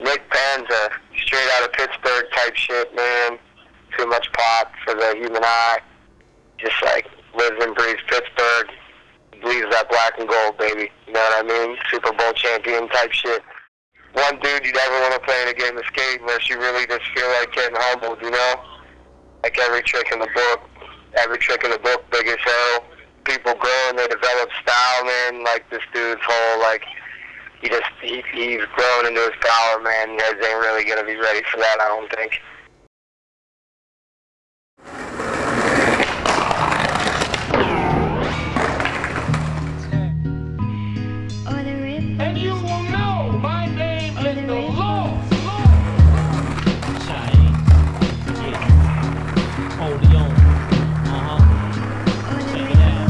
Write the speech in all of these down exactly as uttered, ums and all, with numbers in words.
Nick Panza, straight out of Pittsburgh type shit, man. Too much pot for the human eye. Just like lives and breathes Pittsburgh. Believes that black and gold, baby. You know what I mean? Super Bowl champion type shit. One dude you'd ever want to play in a game of skate unless you really just feel like getting humbled, you know? Like every trick in the book, every trick in the book, big as hell. People grow and they develop style, man. Like this dude's whole, like, he just, he, he's grown into his power, man. You guys ain't really going to be ready for that, I don't think. And you will know my name is the Lord. Cheyenne. Yeah. Holy on. Uh-huh. Check it out.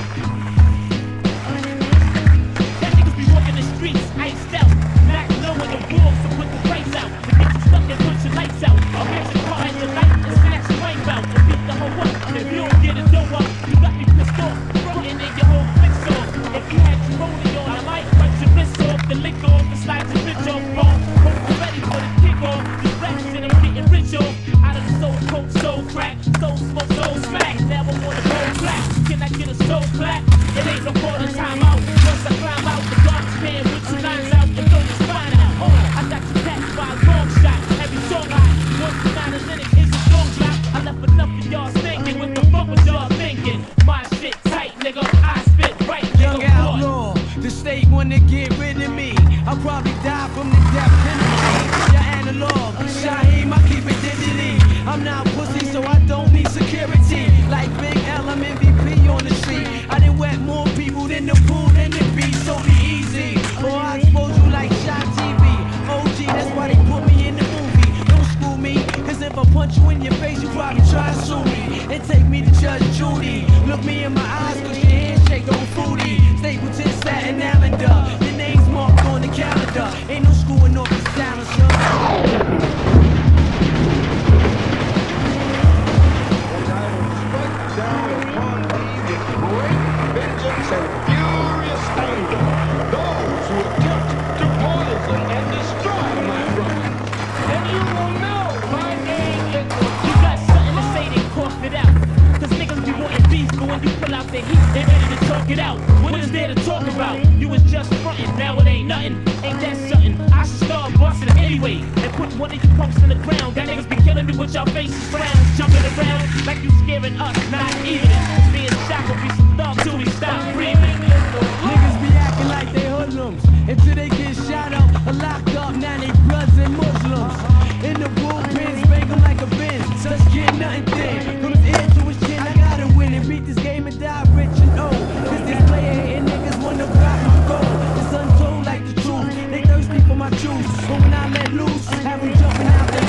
That niggas be walking the streets, iced out. Not knowing the rules, so put the price out. To get you stuck and put your lights out. I'll get your car and your light and snatch your wife out. And beat the whole up. If you don't get a dough up, you got me pissed off. Frontin' in your whole fix off. If you had your rolling on, I might cut your wrist off. The lick off, the slide your bitch off. Wrong. Hope you're ready for the kickoff. This rap shit I'm getting rich off. Out of the soul coke, soul crack, soul smoke, soul smack. Now I wanna go black. Can I get a soul clap? It ain't no quarter time out. Once I climb out the garbage can with two lines out and throw your spine out. Oh, I got you catched by a long shot. Every song hot. Once the nine is in it, it's a strong drop. I left enough of y'all stinking. What the fuck was y'all thinking? My shit tight, nigga. I spit right, nigga. Young outlaw, the state wanna get rid of me. I'll probably die from the death penalty. Your analog, Shaheem, I keep it dignity. I'm not pussy, so I don't need security. Like Big L, I'm M V P on the street. I done wet more people than the pool than the beach, so be easy. Or I expose you like Shot T V. O G, that's why they put me in the movie. Don't school me, cause if I punch you in your face, you probably try to sue me. And take me to Judge Judy. Look me in my eyes, cause your handshake on fruity. Stapleton, Staten Island, your name's marked on the calendar. Ain't no screwing off this talent, son. They heat, they ready to talk it out. What is there to talk about? You was just frontin', now it ain't nothing. Ain't that something? I should start bustin' it anyway. And put one of you punks in the ground. That niggas be killing me with y'all faces frowns. Jumping around like you scaring us, not even. Being shot will be some thug till we stop breathing. Niggas be acting like they hoodlums until they get shot up or locked up. Now they bloods and Muslims. In the bullpen, spank 'em like a bin. Such kid, nothing thin. From his ear to his chin, I gotta win and beat this game and die rich and old. Cause this player hating niggas wanna rock my gold. It's untold like the truth. They thirsty for my juice. But when I let loose, have them jumping out their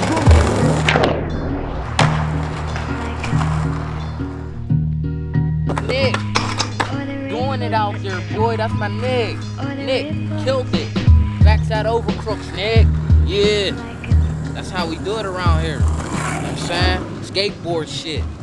boots. Nick, doing it out there, boy. That's my Nick. Nick, killed it. Backside over crooks, Nick. Yeah, that's how we do it around here. You know what I'm saying? Skateboard shit.